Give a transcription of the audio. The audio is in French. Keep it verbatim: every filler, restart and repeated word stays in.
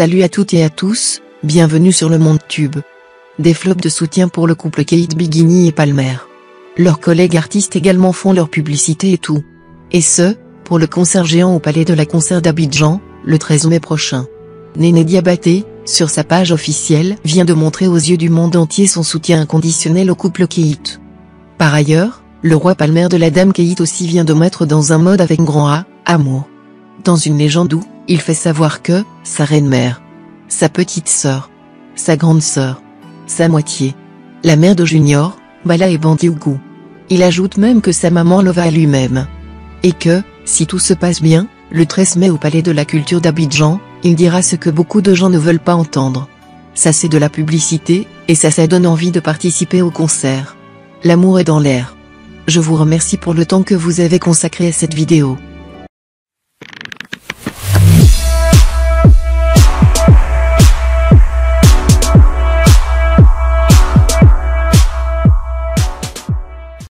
Salut à toutes et à tous, bienvenue sur le Monde Tube. Des flops de soutien pour le couple Kate Bigini et Palmer. Leurs collègues artistes également font leur publicité et tout. Et ce, pour le concert géant au Palais de la Concert d'Abidjan, le treize mai prochain. Néné Diabaté, sur sa page officielle, vient de montrer aux yeux du monde entier son soutien inconditionnel au couple Kate. Par ailleurs, le roi Palmer de la dame Kate aussi vient de mettre dans un mode avec grand A, amour. Dans une légende où, il fait savoir que, sa reine-mère, sa petite sœur, sa grande sœur, sa moitié, la mère de Junior, Bala et Bandiougou. Il ajoute même que sa maman Lova à lui-même. Et que, si tout se passe bien, le treize mai au Palais de la Culture d'Abidjan, il dira ce que beaucoup de gens ne veulent pas entendre. Ça c'est de la publicité, et ça ça donne envie de participer au concert. L'amour est dans l'air. Je vous remercie pour le temps que vous avez consacré à cette vidéo.